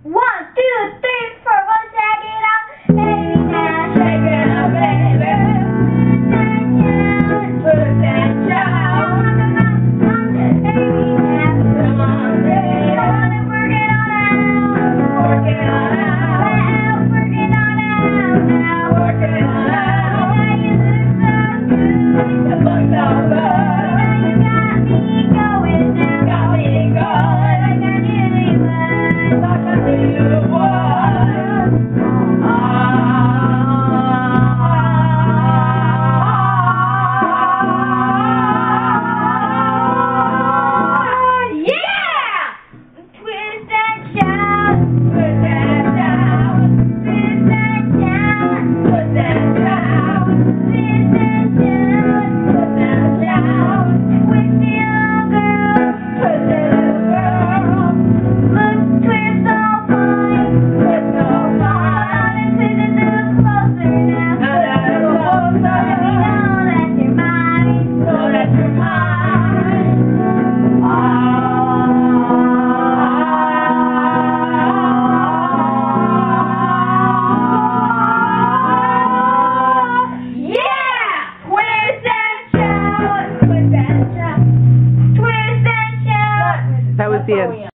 1, 2, 3, 4, we'll shake it out. Baby, now shake it out, baby. Put that child. Baby, now come on, baby. Work it on out. Work it on out. Work it on out now. Work it on out. Now you look so good. You look so good. Now you got me going now. Got me going. Like I knew you would. Like I knew you would. That was the end.